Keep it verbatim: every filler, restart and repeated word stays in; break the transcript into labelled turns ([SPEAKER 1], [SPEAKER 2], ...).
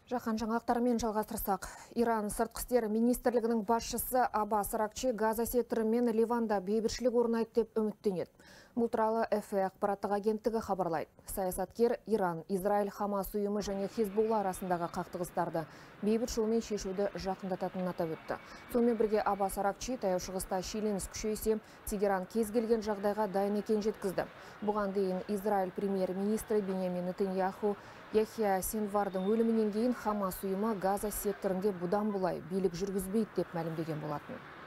[SPEAKER 1] Жақан жаңалықтармен жалғастырсақ, Иран сыртқы істер министрлігінің басшысы Аббас Аракчи Газа секторы мен Ливанда бейбітшілік орнайды деп үміттенеді. Бұл туралы эф а ақпараттық агенттігі хабарлайды. Саясаткер Иран, Израиль, Хамас ұйымы және Хизбулла арасындағы қақтығыстарды бейбіт жолмен шешуді жақындататынын атап өтті. Сонымен бірге Аббас Аракчи таяу шығыста шиеленіс күшейсе, Тегеран кез келген жағдайға дайын екенін жеткізді. Бұған дейін Израиль премьер-министрі Биньямин Нетаньяху Яхия Синвардың өлімінен кейін Хамас ұйымы Газа секторында бұдан бұлай билік жүргізбейді деп мәлімдеген болатын.